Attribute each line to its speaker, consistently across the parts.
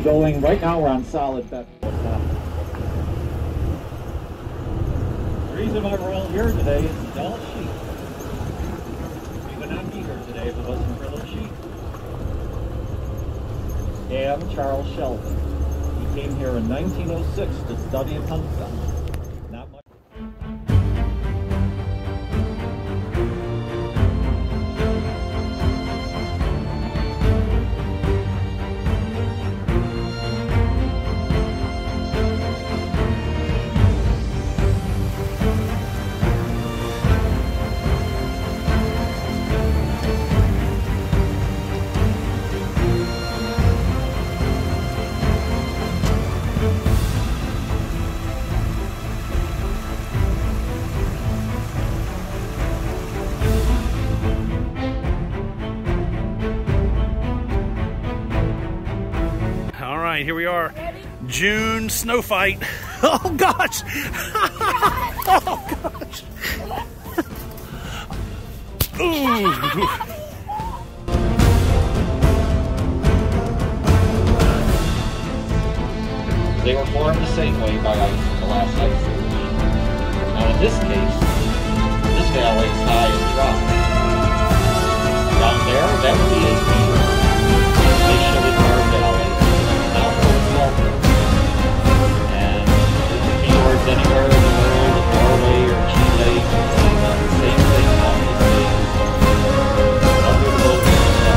Speaker 1: going. Right now we're on solid bed. The reason why we're all here today is the Denali sheep. We would not be here today if it wasn't for those sheep. Scam Charles Sheldon. He came here in 1906 to study and hunt them. Not much.
Speaker 2: Here we are, June snow fight. Oh gosh! Oh gosh! Ooh.
Speaker 1: They were formed the same way by ice in the last ice age. Now in this case, this valley is high and dry. Down there, that would be 8 meters. Initially our valley. And keywords anywhere in the world, Norway or Chile, the same thing on these days. Under the boat,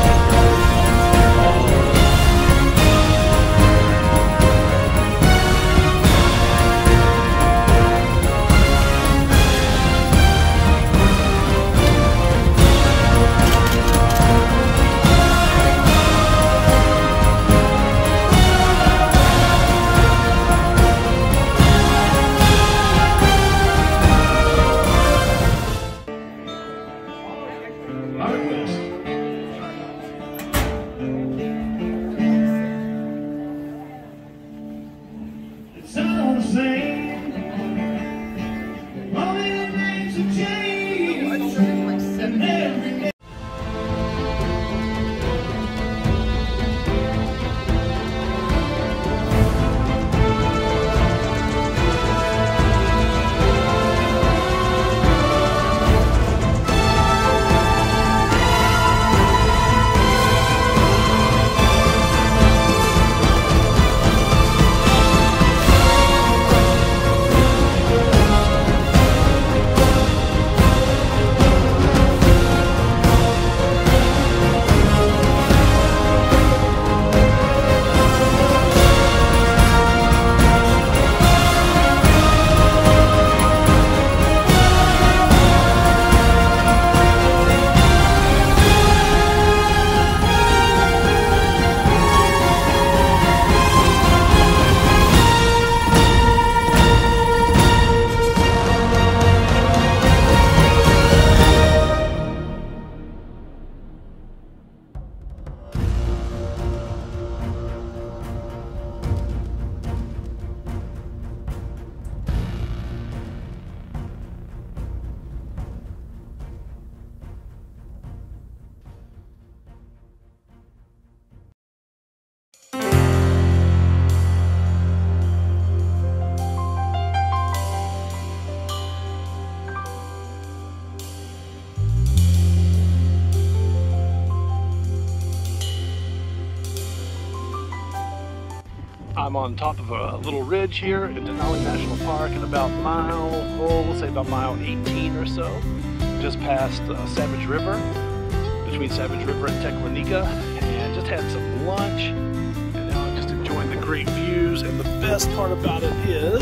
Speaker 2: I'm on top of a little ridge here in Denali National Park at about we'll say about mile 18 or so, just past Savage River, between Savage River and Teclanica, and just had some lunch, and now I'm just enjoying the great views. And the best part about it is,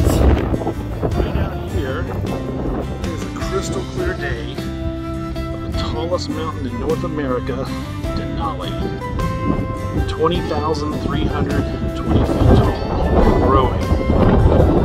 Speaker 2: right out here is a crystal clear day of the tallest mountain in North America, Denali. 20,320 feet tall, growing.